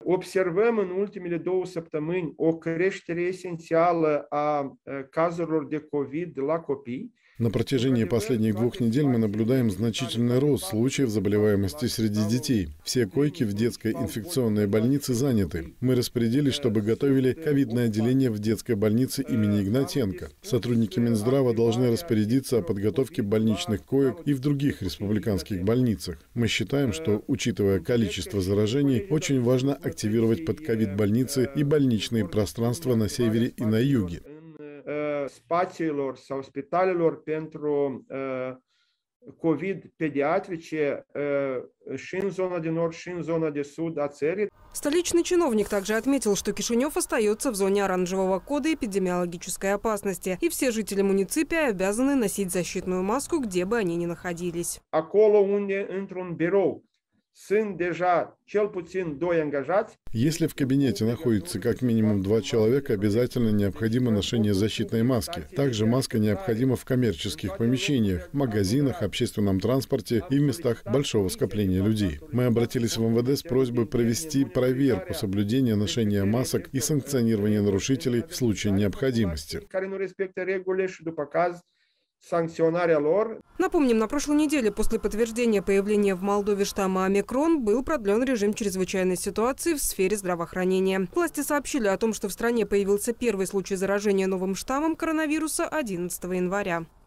Observăm în ultimele 2 săptămâni o creștere esențială a cazurilor de COVID la copii. На протяжении последних 2 недель мы наблюдаем значительный рост случаев заболеваемости среди детей. Все койки в детской инфекционной больнице заняты. Мы распорядились, чтобы готовили ковидное отделение в детской больнице имени Игнатенко. Сотрудники Минздрава должны распорядиться о подготовке больничных коек и в других республиканских больницах. Мы считаем, что, учитывая количество заражений, очень важно активировать под ковид-больницы и больничные пространства на севере и на юге. Spațiilor sau spitalelor pentru COVID pediatrice și în zona de nord, și în zona de sud a țării. Столичный чиновник также отметил, что Кишинев остается в зоне оранжевого кода эпидемиологической опасности, и все жители муниципия обязаны носить защитную маску, где бы они ни находились. Acolo unde într-un birou sunt deja cel puțin 2 angajați. Если в кабинете находится как минимум 2 человека, обязательно необходимо ношение защитной маски. Также маска необходима в коммерческих помещениях, магазинах, общественном транспорте и в местах большого скопления людей. Мы обратились в МВД с просьбой провести проверку соблюдения ношения масок и санкционирования нарушителей в случае необходимости. Напомним, на прошлой неделе после подтверждения появления в Молдове штамма омикрон был продлен режим чрезвычайной ситуации в сфере здравоохранения. Власти сообщили о том, что в стране появился первый случай заражения новым штаммом коронавируса 11 января.